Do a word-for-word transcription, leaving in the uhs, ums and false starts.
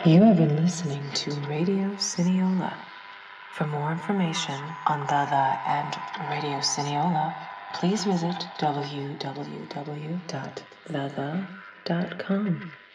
You have been listening to Radio Cineola. For more information on The The and Radio Cineola, please visit w w w dot the the dot com.